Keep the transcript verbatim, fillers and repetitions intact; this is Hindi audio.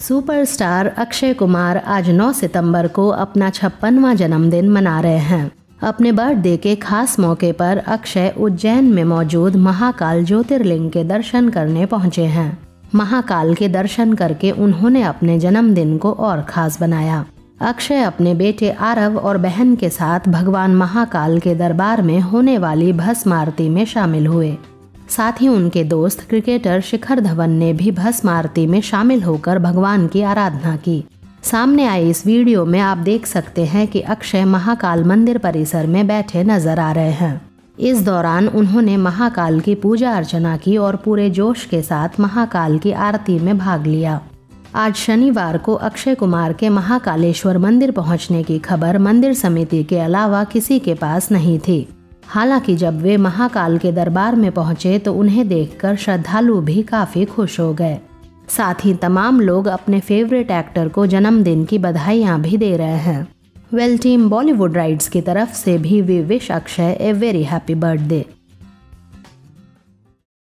सुपरस्टार अक्षय कुमार आज नौ सितंबर को अपना छप्पनवां जन्मदिन मना रहे हैं। अपने बर्थडे के खास मौके पर अक्षय उज्जैन में मौजूद महाकाल ज्योतिर्लिंग के दर्शन करने पहुंचे हैं। महाकाल के दर्शन करके उन्होंने अपने जन्मदिन को और खास बनाया। अक्षय अपने बेटे आरव और बहन के साथ भगवान महाकाल के दरबार में होने वाली भस्म आरती में शामिल हुए। साथ ही उनके दोस्त क्रिकेटर शिखर धवन ने भी भस्म आरती में शामिल होकर भगवान की आराधना की। सामने आई इस वीडियो में आप देख सकते हैं कि अक्षय महाकाल मंदिर परिसर में बैठे नजर आ रहे हैं। इस दौरान उन्होंने महाकाल की पूजा अर्चना की और पूरे जोश के साथ महाकाल की आरती में भाग लिया। आज शनिवार को अक्षय कुमार के महाकालेश्वर मंदिर पहुंचने की खबर मंदिर समिति के अलावा किसी के पास नहीं थी। हालांकि जब वे महाकाल के दरबार में पहुंचे तो उन्हें देखकर श्रद्धालु भी काफी खुश हो गए। साथ ही तमाम लोग अपने फेवरेट एक्टर को जन्मदिन की बधाइयां भी दे रहे हैं। वेल टीम बॉलीवुड राइट्स की तरफ से भी we wish Akshay a very happy birthday.